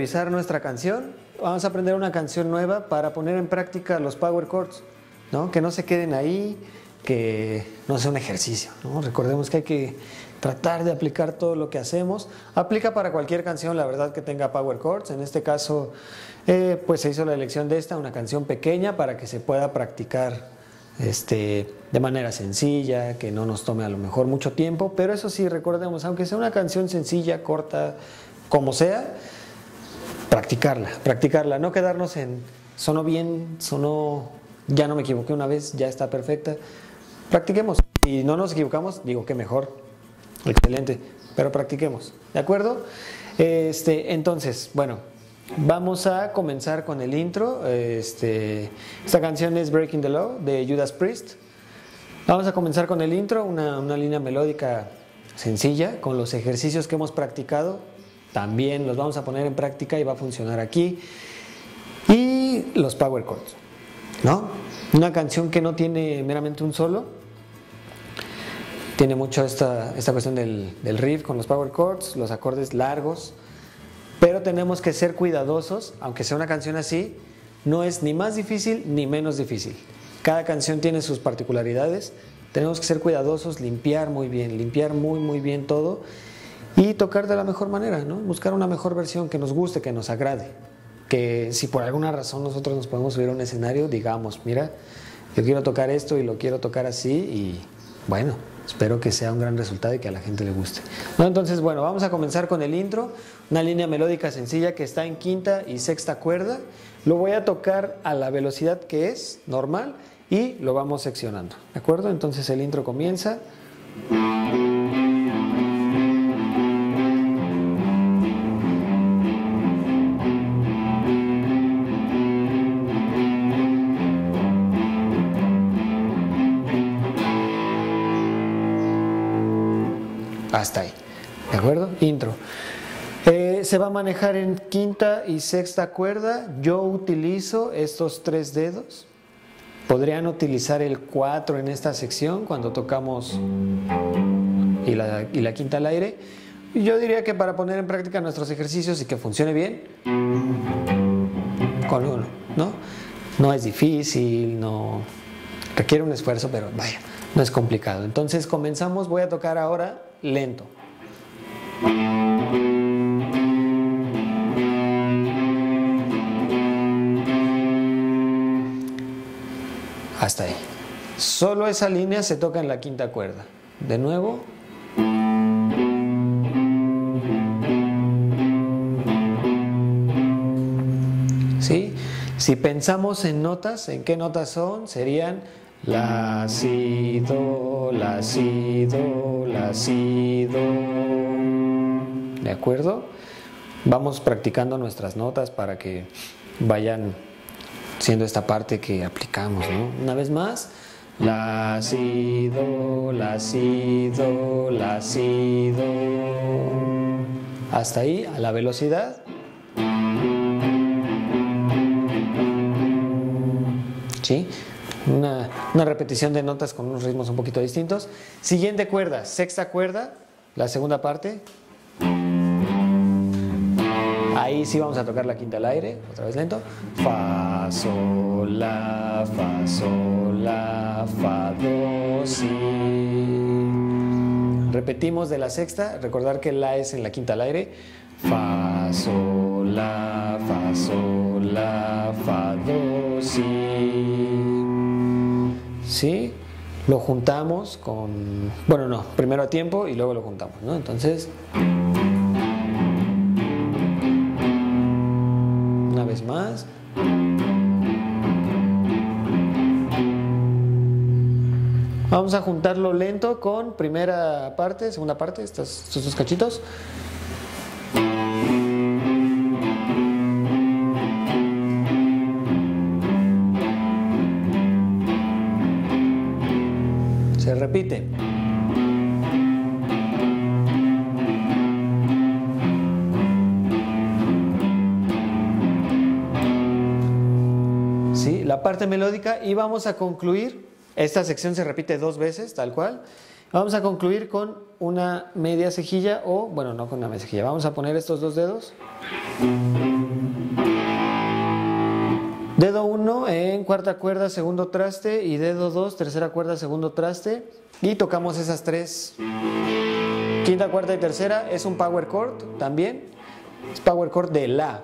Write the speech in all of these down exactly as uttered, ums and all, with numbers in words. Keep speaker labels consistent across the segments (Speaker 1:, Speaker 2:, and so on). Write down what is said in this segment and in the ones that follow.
Speaker 1: revisar nuestra canción. Vamos a aprender una canción nueva para poner en práctica los power chords, ¿no? Que no se queden ahí, que no sea un ejercicio, ¿no? Recordemos que hay que tratar de aplicar todo lo que hacemos. Aplica para cualquier canción, la verdad, que tenga power chords. En este caso, eh, pues se hizo la elección de esta, una canción pequeña, para que se pueda practicar este, de manera sencilla, que no nos tome a lo mejor mucho tiempo. Pero eso sí, recordemos, aunque sea una canción sencilla, corta, como sea, practicarla, practicarla, no quedarnos en sonó bien, sonó, ya no me equivoqué una vez, ya está perfecta. Practiquemos. Si no nos equivocamos, digo que mejor. Excelente, pero practiquemos, ¿de acuerdo? Este, entonces, bueno, vamos a comenzar con el intro. Este, esta canción es Breaking the Law de Judas Priest. Vamos a comenzar con el intro, una, una línea melódica sencilla, con los ejercicios que hemos practicado. También los vamos a poner en práctica y va a funcionar aquí. Y los power chords, ¿no? Una canción que no tiene meramente un solo. Tiene mucho esta, esta cuestión del, del riff con los power chords, los acordes largos, pero tenemos que ser cuidadosos, aunque sea una canción así, no es ni más difícil ni menos difícil. Cada canción tiene sus particularidades, tenemos que ser cuidadosos, limpiar muy bien, limpiar muy muy bien todo y tocar de la mejor manera, ¿no? Buscar una mejor versión que nos guste, que nos agrade, que si por alguna razón nosotros nos podemos subir a un escenario, digamos, mira, yo quiero tocar esto y lo quiero tocar así y bueno, espero que sea un gran resultado y que a la gente le guste. ¿No? Entonces, bueno, vamos a comenzar con el intro, una línea melódica sencilla que está en quinta y sexta cuerda. Lo voy a tocar a la velocidad que es normal y lo vamos seccionando, ¿de acuerdo? Entonces el intro comienza. Hasta ahí, ¿de acuerdo? Intro. Eh, se va a manejar en quinta y sexta cuerda. Yo utilizo estos tres dedos. Podrían utilizar el cuatro en esta sección cuando tocamos y la, y la quinta al aire. Yo diría que para poner en práctica nuestros ejercicios y que funcione bien, con uno, ¿no? No es difícil, no requiere un esfuerzo, pero vaya, no es complicado. Entonces comenzamos, voy a tocar ahora lento. Hasta ahí. Solo esa línea se toca en la quinta cuerda. De nuevo. ¿Sí? Si pensamos en notas, ¿en qué notas son? Serían la, si, do, la, si, do, la, si, do. ¿De acuerdo? Vamos practicando nuestras notas para que vayan siendo esta parte que aplicamos, ¿no? Una vez más. La, si, do, la, si, do, la, si, do. Hasta ahí, a la velocidad. ¿Sí? Una, una repetición de notas con unos ritmos un poquito distintos. Siguiente cuerda, sexta cuerda, la segunda parte. Ahí sí vamos a tocar la quinta al aire, otra vez lento. Fa, sol, la, fa, sol, la, fa, do, si. Repetimos de la sexta, recordar que la es en la quinta al aire. Fa, sol, la, fa, sol, la, fa, do, si. ¿Sí? Lo juntamos con... Bueno, no, primero a tiempo y luego lo juntamos, ¿no? Entonces... Una vez más. Vamos a juntarlo lento con primera parte, segunda parte, estos, estos dos cachitos. Se repite. Sí, la parte melódica y vamos a concluir. Esta sección se repite dos veces, tal cual. Vamos a concluir con una media cejilla o, bueno, no con una media cejilla. Vamos a poner estos dos dedos. Dedo uno en cuarta cuerda, segundo traste, y dedo dos, tercera cuerda, segundo traste, y tocamos esas tres. Quinta, cuarta y tercera es un power chord también, es power chord de La.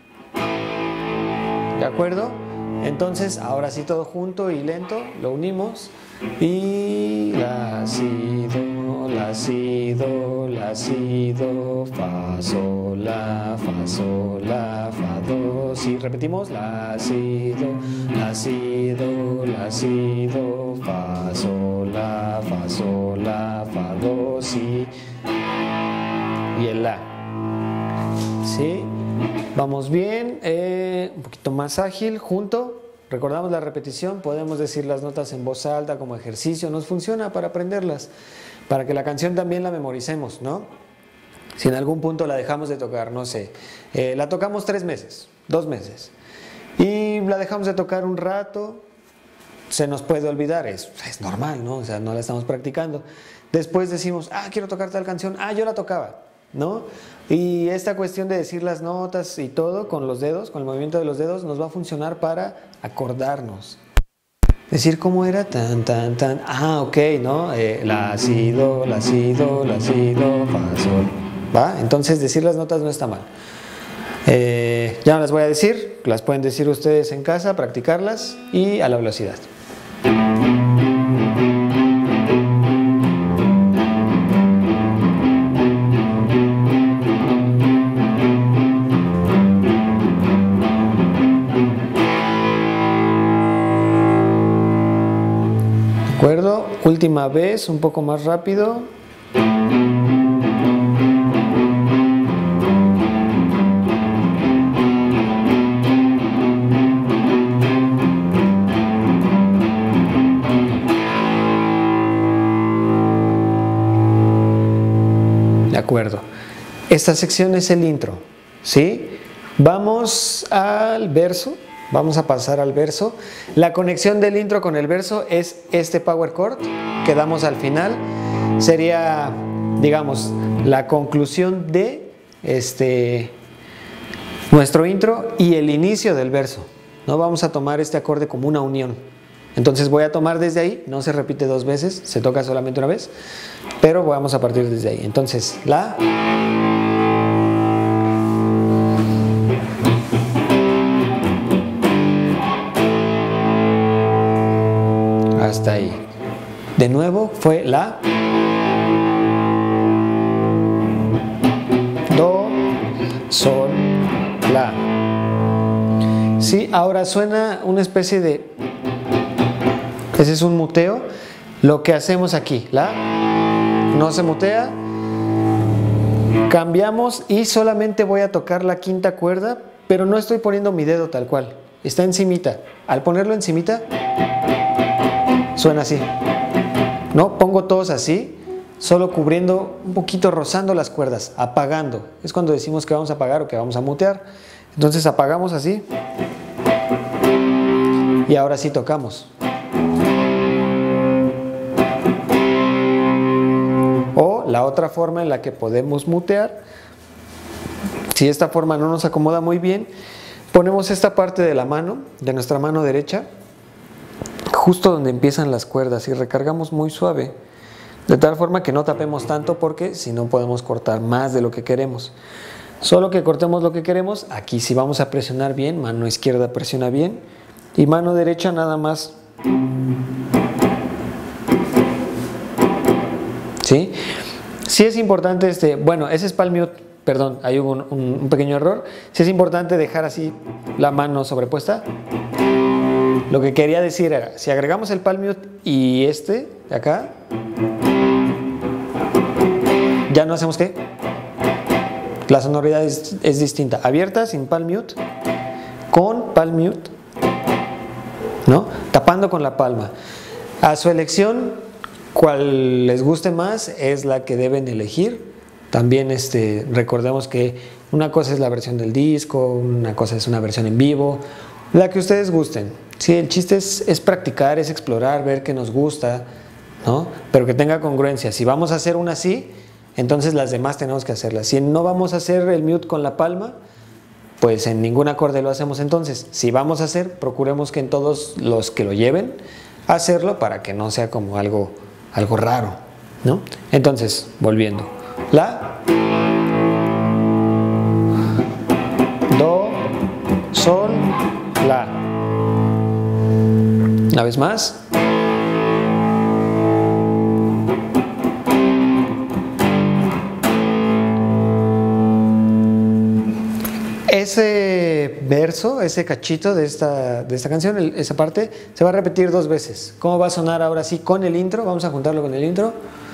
Speaker 1: ¿De acuerdo? Entonces, ahora sí todo junto y lento, lo unimos. Y La, Si, Do, La, Si, Do, La, Si, Do, Fa, Sol, La, Fa, Sol, La, Fa, Do, Si. Repetimos, La, Si, Do, La, Si, Do, La, Si, Do, Fa, Sol, La, Fa, Sol, La, Fa, Do, Si. Y el La. ¿Sí? Vamos bien, eh, un poquito más ágil, junto. Recordamos la repetición, podemos decir las notas en voz alta como ejercicio, nos funciona para aprenderlas, para que la canción también la memoricemos, ¿no? Si en algún punto la dejamos de tocar, no sé, eh, la tocamos tres meses, dos meses, y la dejamos de tocar un rato, se nos puede olvidar, es, es normal, ¿no? O sea, no la estamos practicando. Después decimos, ah, quiero tocar tal canción, ah, yo la tocaba, ¿no? Y esta cuestión de decir las notas y todo con los dedos, con el movimiento de los dedos, nos va a funcionar para acordarnos. Decir cómo era, tan, tan, tan, ah, ok, ¿no? Eh, la, si, do, la, si, do, la, si, do, fa, sol, ¿va? Entonces decir las notas no está mal. Eh, ya no las voy a decir, las pueden decir ustedes en casa, practicarlas y a la velocidad. ¿De acuerdo? Última vez, un poco más rápido. De acuerdo. Esta sección es el intro, ¿sí? Vamos al verso. Vamos a pasar al verso. La conexión del intro con el verso es este power chord que damos al final. Sería, digamos, la conclusión de este, nuestro intro y el inicio del verso. No vamos a tomar este acorde como una unión. Entonces voy a tomar desde ahí, no se repite dos veces, se toca solamente una vez, pero vamos a partir desde ahí. Entonces, La. Hasta ahí. De nuevo fue La, Do, Sol, La. Sí, ahora suena una especie de... Ese es un muteo. Lo que hacemos aquí, La, no se mutea. Cambiamos y solamente voy a tocar la quinta cuerda, pero no estoy poniendo mi dedo tal cual. Está encimita. Al ponerlo encimita, suena así, ¿no? Pongo todos así, solo cubriendo un poquito, rozando las cuerdas, apagando. Es cuando decimos que vamos a apagar o que vamos a mutear. Entonces apagamos así y ahora sí tocamos. O la otra forma en la que podemos mutear, si esta forma no nos acomoda muy bien, ponemos esta parte de la mano, de nuestra mano derecha, justo donde empiezan las cuerdas y recargamos muy suave, de tal forma que no tapemos tanto porque si no podemos cortar más de lo que queremos. Solo que cortemos lo que queremos, aquí sí vamos a presionar bien, mano izquierda presiona bien y mano derecha nada más. ¿Sí? Sí es importante, este, bueno, ese es palm mute, perdón, ahí hubo un, un, un pequeño error. Sí es importante dejar así la mano sobrepuesta. Lo que quería decir era, si agregamos el palm mute y este de acá, ya no hacemos ¿qué? La sonoridad es, es distinta. Abierta, sin palm mute, con palm mute, ¿no? Tapando con la palma. A su elección, cual les guste más, es la que deben elegir. También este, recordemos que una cosa es la versión del disco, una cosa es una versión en vivo, la que ustedes gusten. Sí, el chiste es, es practicar, es explorar, ver qué nos gusta, ¿no? Pero que tenga congruencia. Si vamos a hacer una así, entonces las demás tenemos que hacerlas. Si no vamos a hacer el mute con la palma, pues en ningún acorde lo hacemos entonces. Si vamos a hacer, procuremos que en todos los que lo lleven, hacerlo para que no sea como algo, algo raro, ¿no? Entonces, volviendo. La, do, sol, la. Una vez más. Ese verso, ese cachito de esta, de esta canción, esa parte, se va a repetir dos veces. ¿Cómo va a sonar ahora sí con el intro? Vamos a juntarlo con el intro.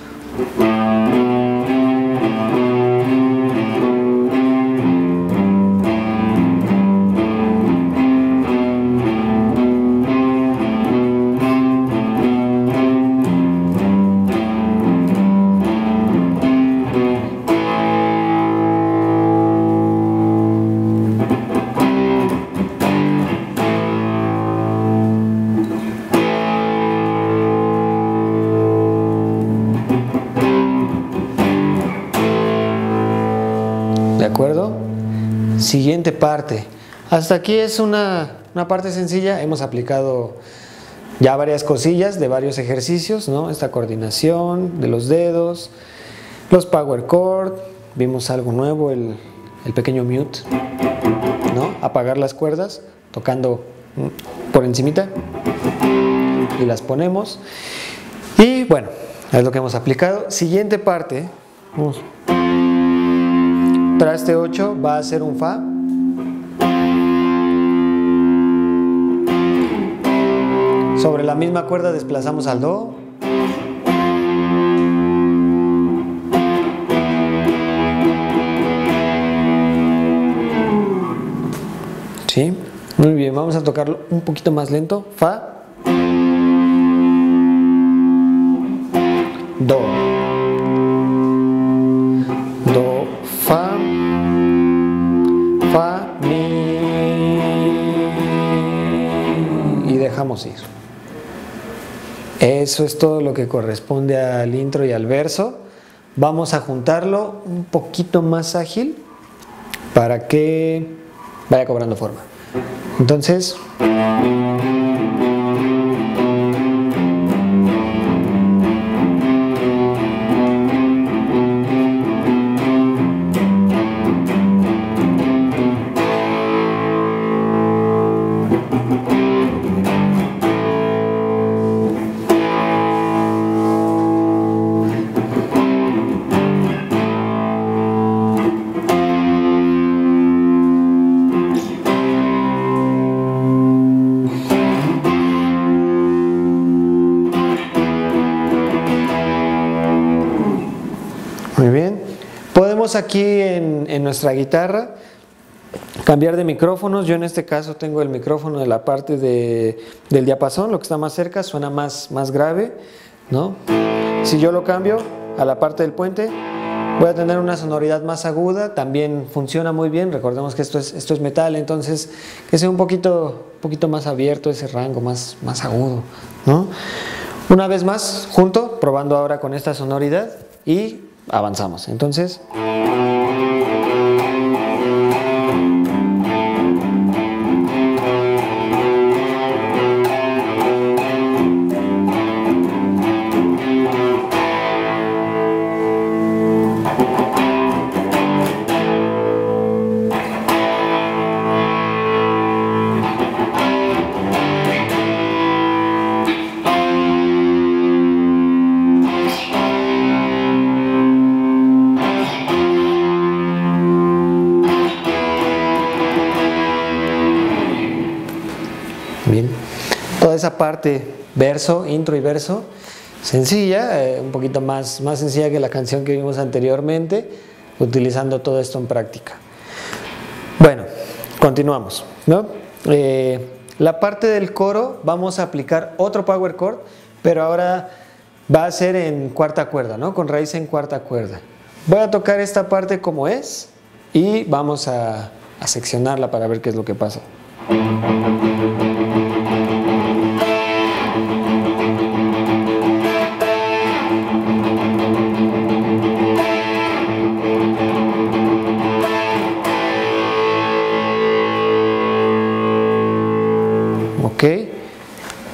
Speaker 1: ¿De acuerdo? Siguiente parte. Hasta aquí es una, una parte sencilla. Hemos aplicado ya varias cosillas de varios ejercicios, ¿no? Esta coordinación de los dedos, los power chord, vimos algo nuevo, el, el pequeño mute, ¿no? Apagar las cuerdas tocando por encimita y las ponemos. Y bueno, es lo que hemos aplicado. Siguiente parte. Vamos. Traste ocho va a ser un fa. Sobre la misma cuerda desplazamos al do. ¿Sí? Muy bien, vamos a tocarlo un poquito más lento. Fa. Do. Do, fa. Fa, mi, y dejamos ir. Eso es todo lo que corresponde al intro y al verso. Vamos a juntarlo un poquito más ágil para que vaya cobrando forma. Entonces, muy bien. Podemos aquí en, en nuestra guitarra cambiar de micrófonos. Yo en este caso tengo el micrófono de la parte de, del diapasón, lo que está más cerca, suena más, más grave, ¿no? Si yo lo cambio a la parte del puente, voy a tener una sonoridad más aguda, también funciona muy bien. Recordemos que esto es, esto es metal, entonces que sea un poquito, un poquito más abierto ese rango, más, más agudo, ¿no? Una vez más, junto, probando ahora con esta sonoridad y avanzamos. Entonces, bien, toda esa parte, verso, intro y verso, sencilla, eh, un poquito más, más sencilla que la canción que vimos anteriormente, utilizando todo esto en práctica. Bueno, continuamos, ¿no? Eh, la parte del coro vamos a aplicar otro power chord, pero ahora va a ser en cuarta cuerda, ¿no? Con raíz en cuarta cuerda. Voy a tocar esta parte como es y vamos a, a seccionarla para ver qué es lo que pasa.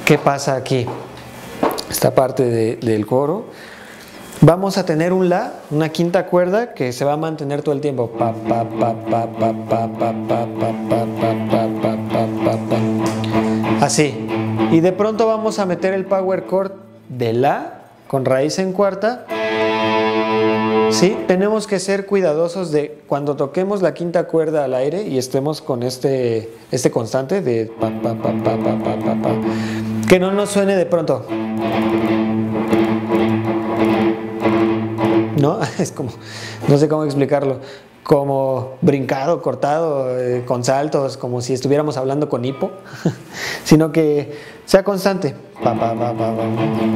Speaker 1: ¿qué pasa aquí? Esta parte de, del coro. Vamos a tener un La, una quinta cuerda que se va a mantener todo el tiempo. Pa, pa, pa, pa, pa, pa, pa, pa, pa, pa, pa, pa, pa, pa. Así. Y de pronto vamos a meter el power chord de La con raíz en cuarta. Sí, tenemos que ser cuidadosos de cuando toquemos la quinta cuerda al aire y estemos con este, este constante de pa, pa, pa, pa, pa, pa, pa, pa, que no nos suene de pronto. ¿No? Es como, no sé cómo explicarlo, como brincado, cortado, eh, con saltos, como si estuviéramos hablando con hipo, sino que sea constante. Pa, pa, pa, pa, pa.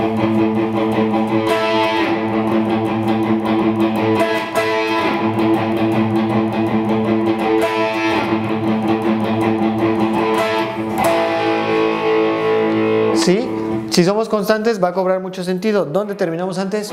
Speaker 1: ¿Sí? Si somos constantes va a cobrar mucho sentido. ¿Dónde terminamos antes?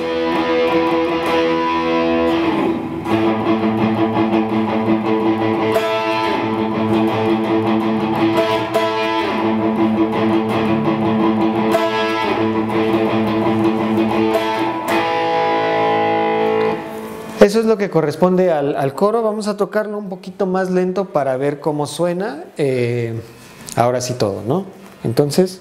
Speaker 1: Eso es lo que corresponde al, al coro. Vamos a tocarlo un poquito más lento para ver cómo suena. Eh, ahora sí todo, ¿no? Entonces...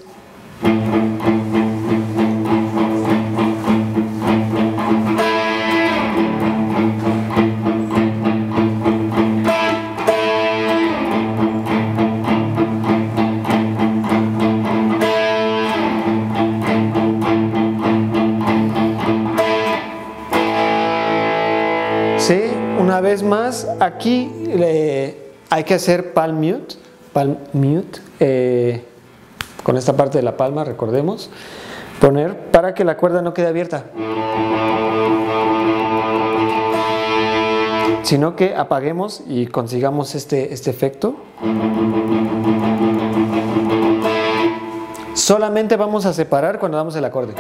Speaker 1: Sí, una vez más, aquí eh, hay que hacer palm mute, palm mute eh, con esta parte de la palma, recordemos, poner para que la cuerda no quede abierta, sino que apaguemos y consigamos este, este efecto. Solamente vamos a separar cuando damos el acorde.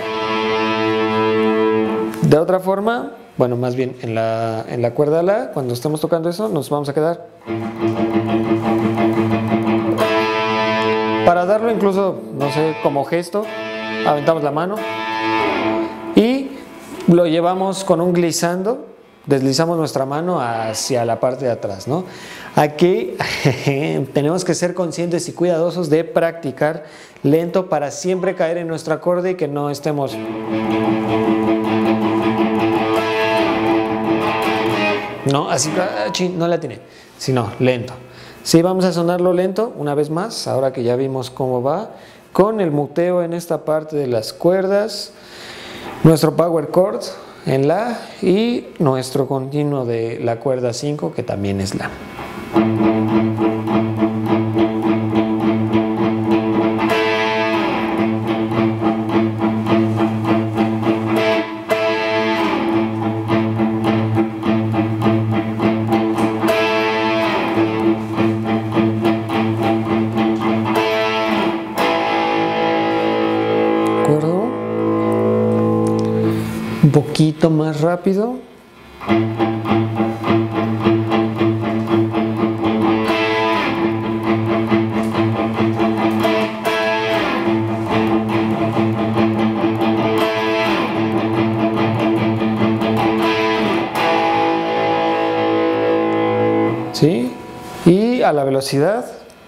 Speaker 1: De otra forma, bueno, más bien en la, en la cuerda La, cuando estamos tocando eso, nos vamos a quedar. Para darlo incluso, no sé, como gesto, aventamos la mano y lo llevamos con un glissando, deslizamos nuestra mano hacia la parte de atrás, ¿no? Aquí tenemos que ser conscientes y cuidadosos de practicar lento para siempre caer en nuestro acorde y que no estemos... No, así, no la tiene, sino lento. Sí, vamos a sonarlo lento una vez más, ahora que ya vimos cómo va, con el muteo en esta parte de las cuerdas, nuestro power chord en La y nuestro continuo de la cuerda cinco, que también es La. Un poquito más rápido. ¿Sí? Y a la velocidad.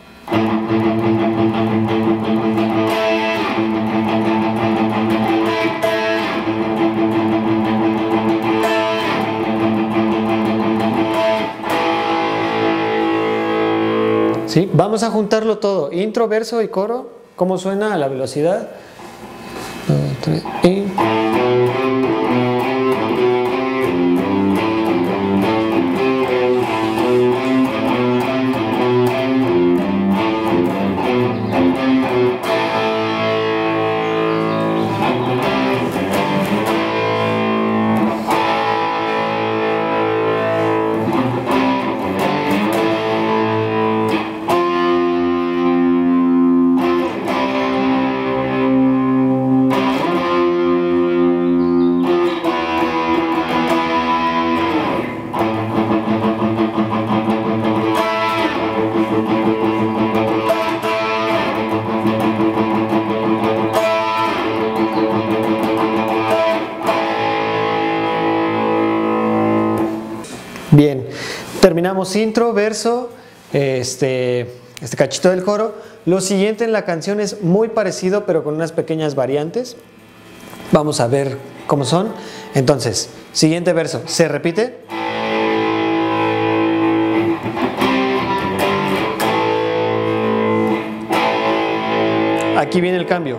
Speaker 1: ¿Sí? Vamos a juntarlo todo, intro, verso y coro, cómo suena a la velocidad. Dos, tres, y... Terminamos intro, verso, este, este cachito del coro. Lo siguiente en la canción es muy parecido, pero con unas pequeñas variantes. Vamos a ver cómo son. Entonces, siguiente verso, se repite. Aquí viene el cambio.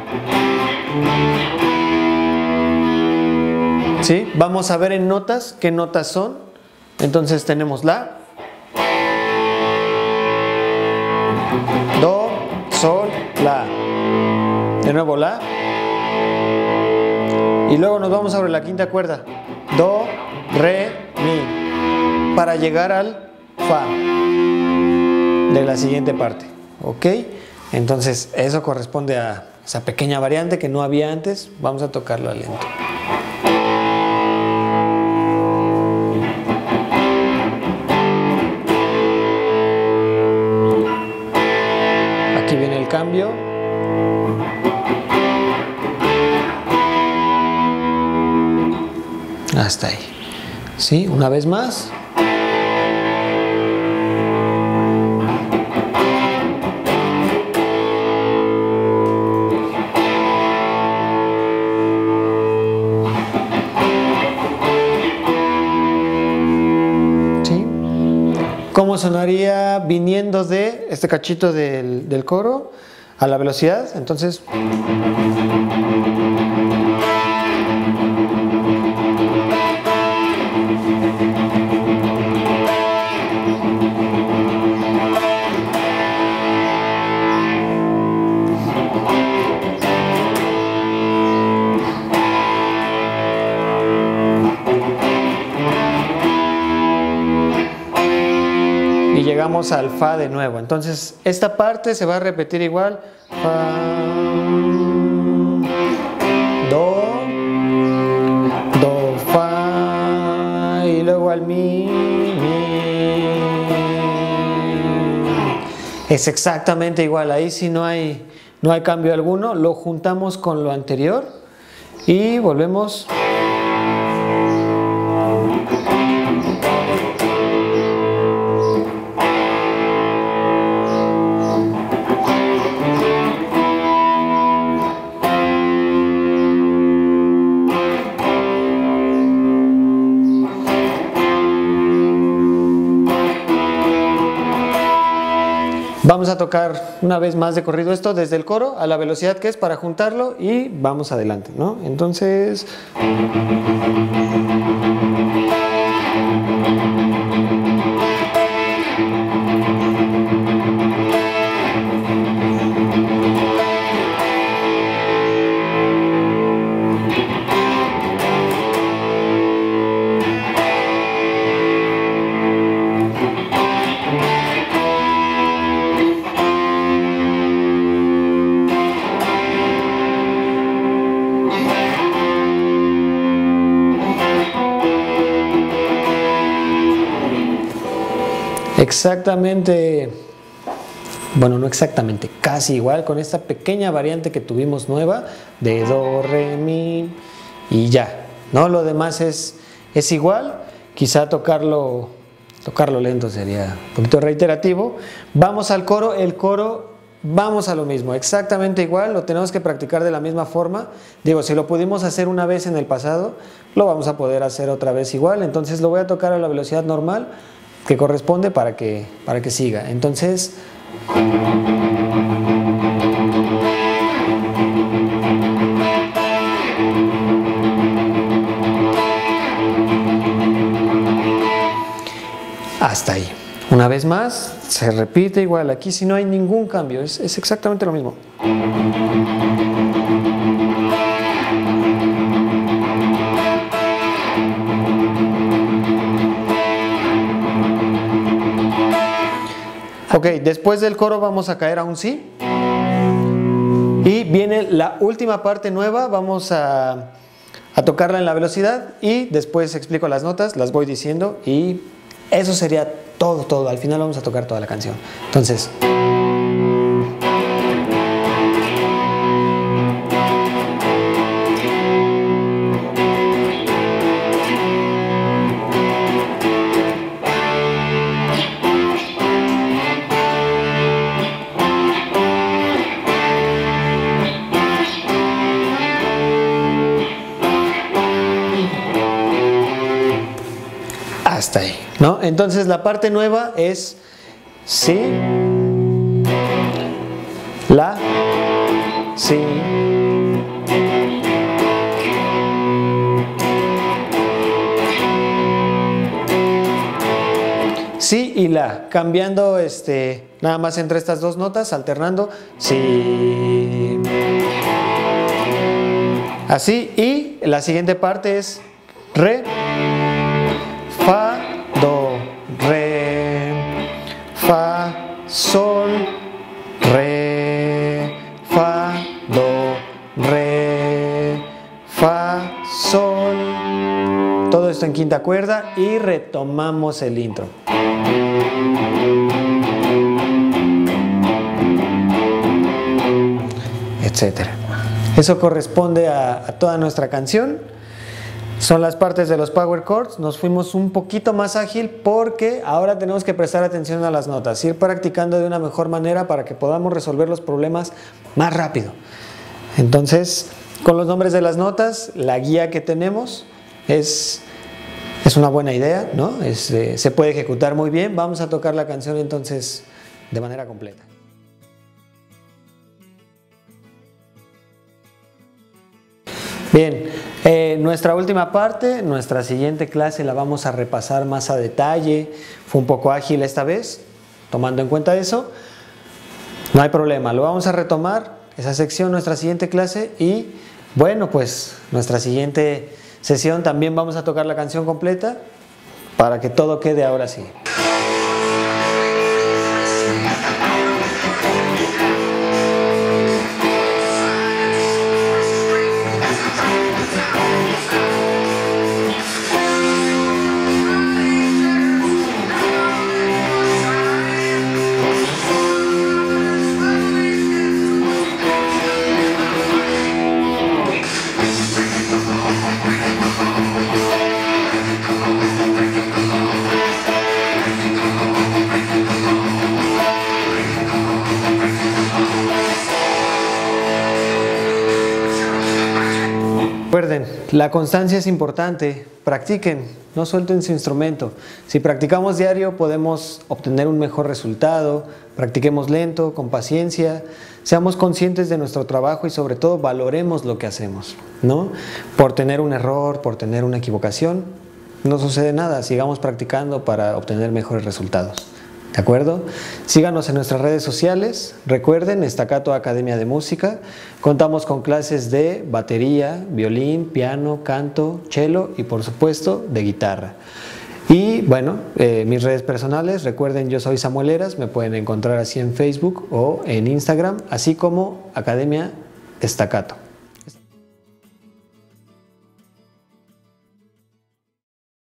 Speaker 1: ¿Sí? Vamos a ver en notas qué notas son. Entonces tenemos la, do, sol, la. De nuevo la. Y luego nos vamos sobre la quinta cuerda. Do, re, mi. Para llegar al fa de la siguiente parte. ¿Ok? Entonces eso corresponde a esa pequeña variante que no había antes. Vamos a tocarlo lento. Aquí viene el cambio. Hasta ahí. ¿Sí? Una vez más. ¿Cómo sonaría viniendo de este cachito del, del coro a la velocidad? Entonces, y llegamos al fa de nuevo. Entonces esta parte se va a repetir igual. Fa, do, do, fa, y luego al mi, mi. Es exactamente igual. Ahí sí no hay, no hay cambio alguno. Lo juntamos con lo anterior y volvemos. Vamos a tocar una vez más de corrido esto desde el coro a la velocidad que es para juntarlo y vamos adelante, ¿no? Entonces... Exactamente, bueno, no exactamente, casi igual con esta pequeña variante que tuvimos nueva de do, re, mi y ya, ¿no? Lo demás es, es igual, quizá tocarlo, tocarlo lento sería un poquito reiterativo. Vamos al coro, el coro, vamos a lo mismo, exactamente igual, lo tenemos que practicar de la misma forma. Digo, si lo pudimos hacer una vez en el pasado, lo vamos a poder hacer otra vez igual, entonces lo voy a tocar a la velocidad normal que corresponde para que, para que siga. Entonces, hasta ahí. Una vez más, se repite igual. Aquí si no hay ningún cambio, es, es exactamente lo mismo. Ok, después del coro vamos a caer a un si. Y viene la última parte nueva, vamos a, a tocarla en la velocidad y después explico las notas, las voy diciendo y eso sería todo, todo. Al final vamos a tocar toda la canción. Entonces... hasta ahí, ¿no? Entonces la parte nueva es si, la, si, si y la, cambiando este, nada más entre estas dos notas, alternando, si, así, y la siguiente parte es re, fa, do, re, fa, sol, re, fa, do, re, fa, sol. Todo esto en quinta cuerda y retomamos el intro. Etcétera. Eso corresponde a, a toda nuestra canción. Son las partes de los power chords. Nos fuimos un poquito más ágil porque ahora tenemos que prestar atención a las notas, ir practicando de una mejor manera para que podamos resolver los problemas más rápido. Entonces, con los nombres de las notas, la guía que tenemos es, es una buena idea, ¿no? Es, eh, se puede ejecutar muy bien. Vamos a tocar la canción entonces de manera completa. Bien, eh, nuestra última parte, nuestra siguiente clase la vamos a repasar más a detalle. Fue un poco ágil esta vez, tomando en cuenta eso. No hay problema, lo vamos a retomar, esa sección, nuestra siguiente clase. Y bueno, pues nuestra siguiente sesión también vamos a tocar la canción completa para que todo quede ahora sí. Recuerden, la constancia es importante, practiquen, no suelten su instrumento. Si practicamos diario podemos obtener un mejor resultado, practiquemos lento, con paciencia, seamos conscientes de nuestro trabajo y sobre todo valoremos lo que hacemos, ¿no? Por tener un error, por tener una equivocación, no sucede nada, sigamos practicando para obtener mejores resultados. ¿De acuerdo? Síganos en nuestras redes sociales. Recuerden, Staccato Academia de Música. Contamos con clases de batería, violín, piano, canto, cello y por supuesto de guitarra. Y bueno, eh, mis redes personales, recuerden, yo soy Samuel Heras, me pueden encontrar así en Facebook o en Instagram, así como Academia Staccato.